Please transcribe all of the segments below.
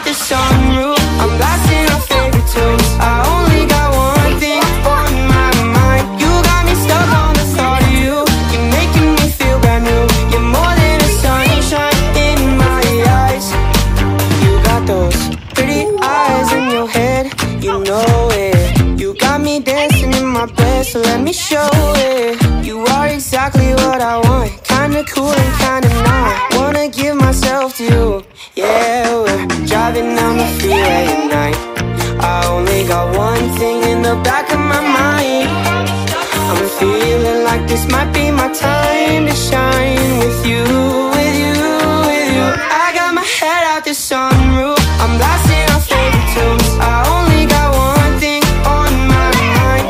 the sunroof, I'm blasting our favorite tunes. I only got one thing on my mind. You got me stuck on the thought of you. You're making me feel brand new. You're more than a sunshine in my eyes. You got those pretty eyes in your head, you know it. You got me dancing in my bed, so let me show it. You are exactly what I want, kinda cool and kinda not. Wanna give myself to you. Yeah, we're driving down the freeway at night. I only got one thing in the back of my mind. I'm feeling like this might be my time to shine with you, with you, with you. I got my head out the sunroof, I'm blasting our favorite tunes. I only got one thing on my mind.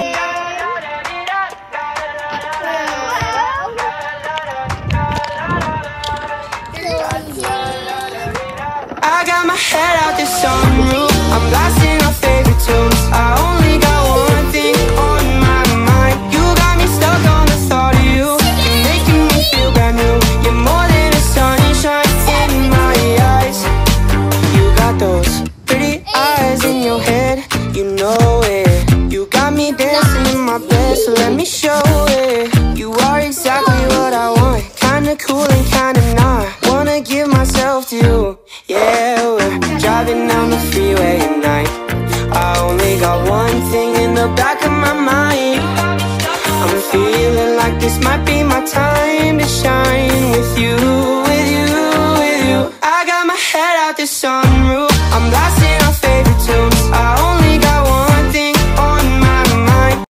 I got my head out the sunroof, I'm blasting our favorite tunes. I only got one thing on my mind. You got me stuck on the thought of you. You're making me feel brand new. You're more than a sunshine in my eyes. You got those pretty eyes in your head, you know it. You got me dancing in my bed, so let me show it. You are exactly what I want, kinda cool and kinda